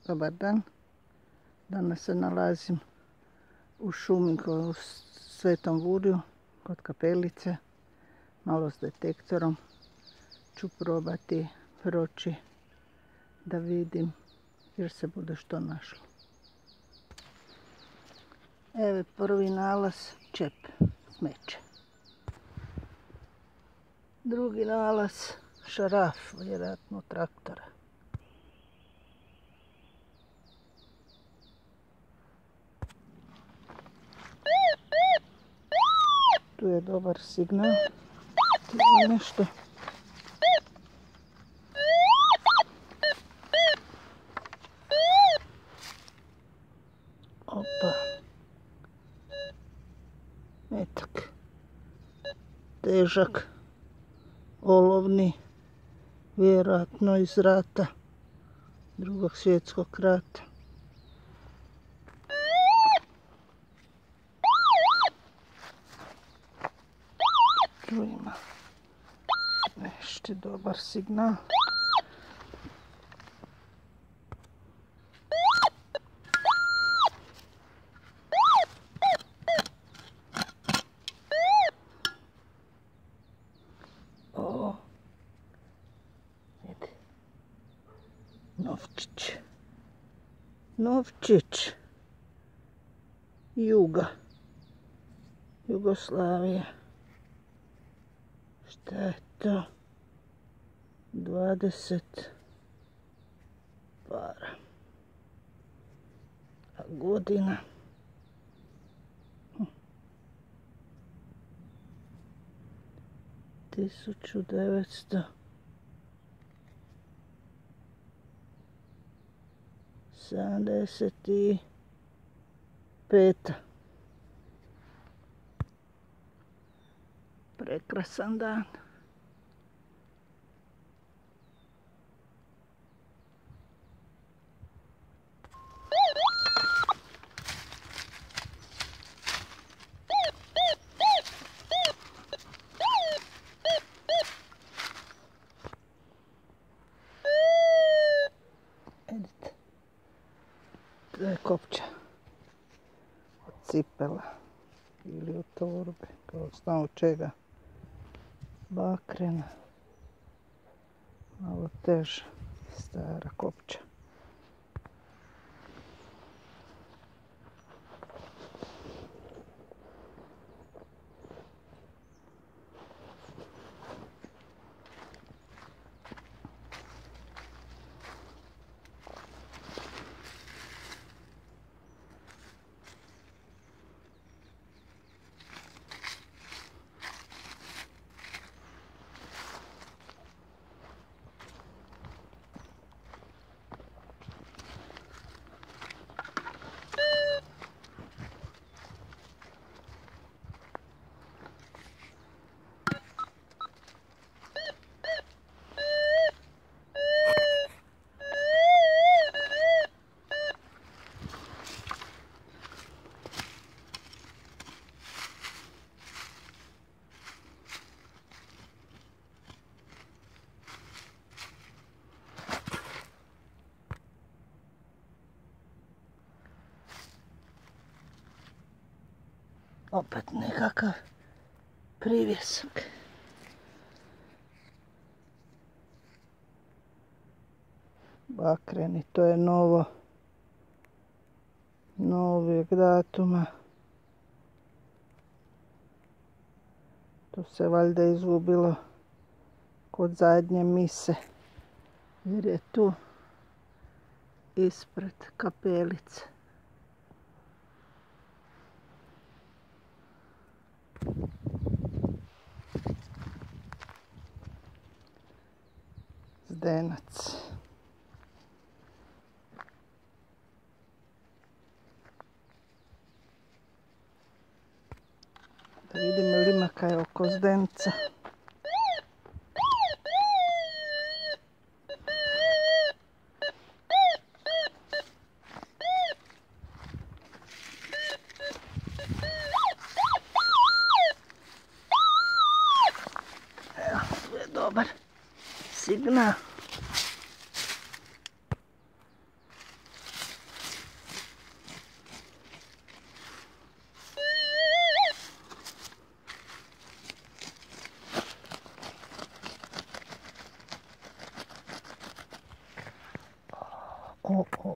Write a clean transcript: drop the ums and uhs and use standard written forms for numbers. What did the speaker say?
Dobar dan. Danas se nalazim u šumi u Svetom Vurju kod kapelice. Malo s detektorom ću probati proći da vidim jer se bude što našlo. Evo prvi nalaz, čep, smeće. Drugi nalaz, šaraf, vjerojatno traktora. Tu je dobar signal. Ima nešto. Opa. Metak. Težak. Olovni. Vjerojatno iz rata. Drugog svjetskog rata. Tu ima nešto dobar signal. O, vidi. Novčić. Novčić. Juga. Jugoslavija. Šta je to? 20 para. A godina? 1975. Prekrasan dan. Vidite, to je kopča od cipela ili od torbe, kao zna od čega. Bakrena, malo teža, stara kopča. Opet nekakav privjesak. Bakreni, to je novijeg datuma. To se valjda izgubilo kod zadnje mise, jer je tu ispred kapelice. Zdenac. Da vidimo li ima kaj oko Zdenca. Evo, tu je dobar signal. o.